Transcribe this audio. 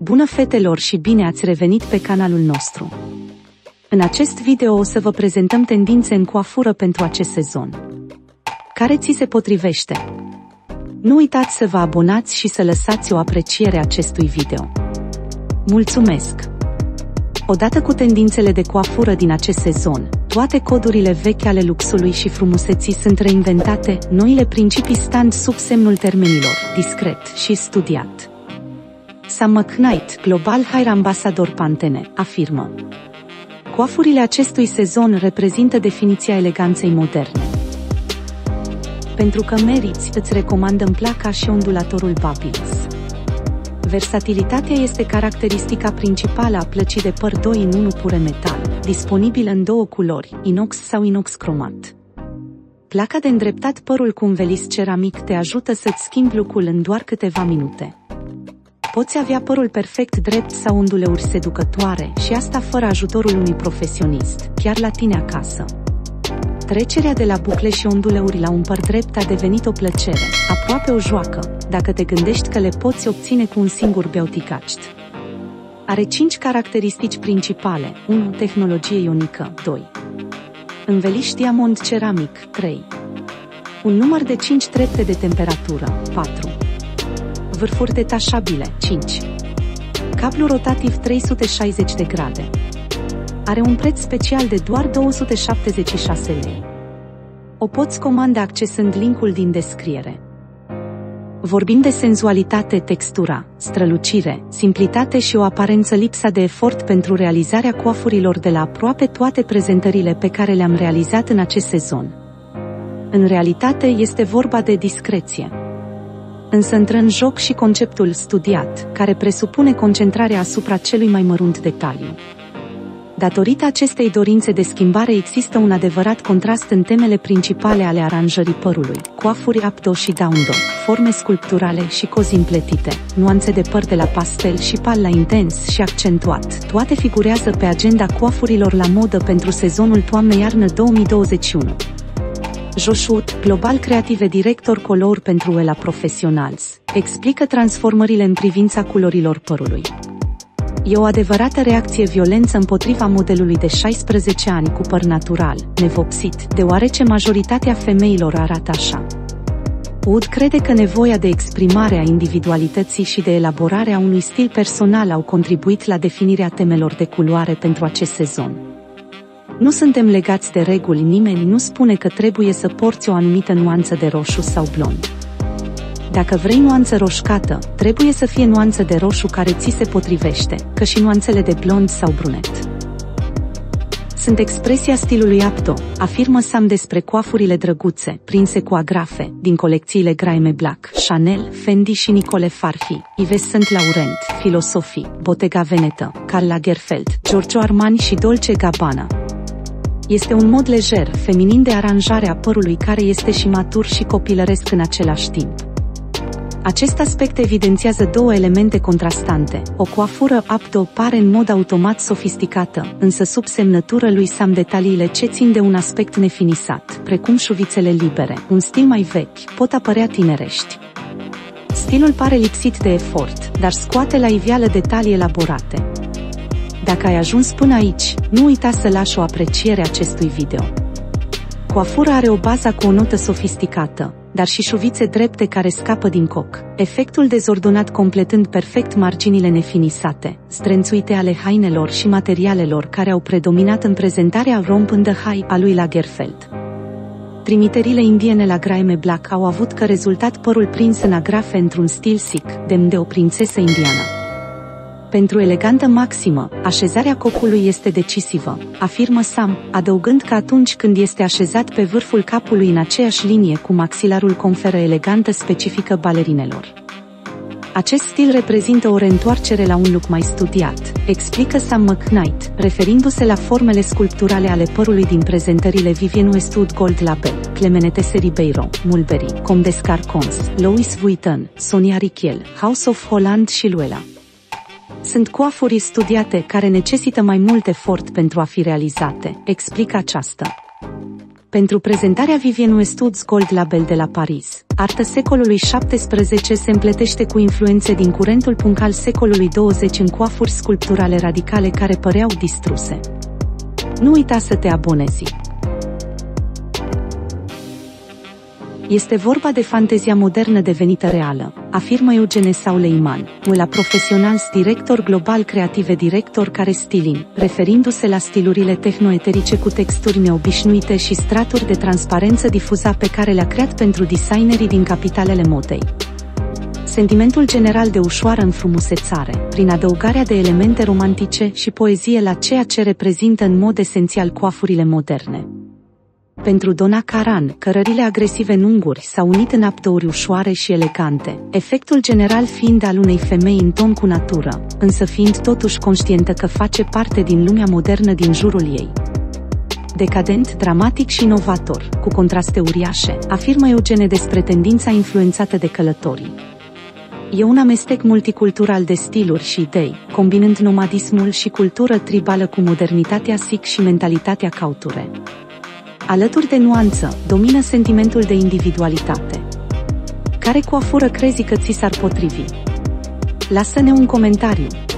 Bună fetelor și bine ați revenit pe canalul nostru! În acest video o să vă prezentăm tendințe în coafură pentru acest sezon. Care ți se potrivește? Nu uitați să vă abonați și să lăsați o apreciere acestui video. Mulțumesc! Odată cu tendințele de coafură din acest sezon, toate codurile vechi ale luxului și frumuseții sunt reinventate, noile principii stând sub semnul termenilor, discret și studiat. Sam McKnight, Global Hair Ambassador Pantene, afirmă: coafurile acestui sezon reprezintă definiția eleganței moderne. Pentru că meriți, îți recomandăm placa și ondulatorul Bubbles. Versatilitatea este caracteristica principală a plăcii de păr 2 în 1 pure metal, disponibil în două culori, inox sau inox cromat. Placa de îndreptat părul cu un velis ceramic te ajută să-ți schimbi look-ul în doar câteva minute. Poți avea părul perfect drept sau onduleuri seducătoare și asta fără ajutorul unui profesionist, chiar la tine acasă. Trecerea de la bucle și onduleuri la un păr drept a devenit o plăcere, aproape o joacă, dacă te gândești că le poți obține cu un singur beauty gadget. Are 5 caracteristici principale: 1. Tehnologie ionică, 2. Înveliș diamond ceramic, 3. Un număr de 5 trepte de temperatură, 4. Vârfuri detașabile, 5. Cablu rotativ 360 de grade. Are un preț special de doar 276 lei. O poți comanda accesând linkul din descriere. Vorbim de senzualitate, textura, strălucire, simplitate și o aparență lipsa de efort pentru realizarea coafurilor de la aproape toate prezentările pe care le-am realizat în acest sezon. În realitate este vorba de discreție. Însă intră în joc și conceptul studiat, care presupune concentrarea asupra celui mai mărunt detaliu. Datorită acestei dorințe de schimbare există un adevărat contrast în temele principale ale aranjării părului: coafuri up-do și down-do, forme sculpturale și cozi împletite, nuanțe de păr de la pastel și pal la intens și accentuat, toate figurează pe agenda coafurilor la modă pentru sezonul toamnă-iarnă 2021. Josh Wood, Global Creative Director Color pentru Wella Professionals, explică transformările în privința culorilor părului. E o adevărată reacție violentă împotriva modelului de 16 ani cu păr natural, nevopsit, deoarece majoritatea femeilor arată așa. Wood crede că nevoia de exprimare a individualității și de elaborare a unui stil personal au contribuit la definirea temelor de culoare pentru acest sezon. Nu suntem legați de reguli, nimeni nu spune că trebuie să porți o anumită nuanță de roșu sau blond. Dacă vrei nuanță roșcată, trebuie să fie nuanță de roșu care ți se potrivește, ca și nuanțele de blond sau brunet. Sunt expresia stilului up-do, afirmă Sam despre coafurile drăguțe, prinse cu agrafe, din colecțiile Graeme Black, Chanel, Fendi și Nicole Farfi, Yves Saint Laurent, Philosophy, Bottega Veneta, Karl Lagerfeld, Giorgio Armani și Dolce Gabbana. Este un mod lejer, feminin de aranjare a părului care este și matur și copilăresc în același timp. Acest aspect evidențiază două elemente contrastante. O coafură up-do pare în mod automat sofisticată, însă sub semnătură lui Sam detaliile ce țin de un aspect nefinisat, precum șuvițele libere, un stil mai vechi, pot apărea tinerești. Stilul pare lipsit de efort, dar scoate la iveală detalii elaborate. Dacă ai ajuns până aici, nu uita să lași o apreciere acestui video. Coafura are o bază cu o notă sofisticată, dar și șuvițe drepte care scapă din coc, efectul dezordonat completând perfect marginile nefinisate, strânțuite ale hainelor și materialelor care au predominat în prezentarea Romp in the High a lui Lagerfeld. Trimiterile indiene la Graeme Black au avut ca rezultat părul prins în agrafe într-un stil sic, demn de o prințesă indiană. Pentru elegantă maximă, așezarea cocului este decisivă, afirmă Sam, adăugând că atunci când este așezat pe vârful capului în aceeași linie cu maxilarul conferă elegantă specifică balerinelor. Acest stil reprezintă o reîntoarcere la un look mai studiat, explică Sam McKnight, referindu-se la formele sculpturale ale părului din prezentările Vivienne Westwood Gold Label, Clemenette Ribeiro, Mulberry, Comme des Carcons, Louis Vuitton, Sonia Rykiel, House of Holland și Luella. Sunt coafuri studiate care necesită mai mult efort pentru a fi realizate, explică aceasta. Pentru prezentarea Vivienne Westwood's Gold Label de la Paris, artă secolului XVII se împletește cu influențe din curentul punk al secolului XX în coafuri sculpturale radicale care păreau distruse. Nu uita să te abonezi! Este vorba de fantezia modernă devenită reală, afirmă Eugene Souleiman, la Professionals director global creative director care styling, referindu-se la stilurile tehnoeterice cu texturi neobișnuite și straturi de transparență difuza pe care le-a creat pentru designerii din capitalele modei. Sentimentul general de ușoară înfrumusețare, prin adăugarea de elemente romantice și poezie la ceea ce reprezintă în mod esențial coafurile moderne. Pentru Donna Karan, cărările agresive în unguri s-au unit în abdouri ușoare și elegante, efectul general fiind al unei femei în ton cu natură, însă fiind totuși conștientă că face parte din lumea modernă din jurul ei. Decadent, dramatic și inovator, cu contraste uriașe, afirmă Eugene despre tendința influențată de călătorii. E un amestec multicultural de stiluri și idei, combinând nomadismul și cultură tribală cu modernitatea sikh și mentalitatea cauture. Alături de nuanță, domină sentimentul de individualitate. Care coafură crezi că ți s-ar potrivi? Lasă-ne un comentariu.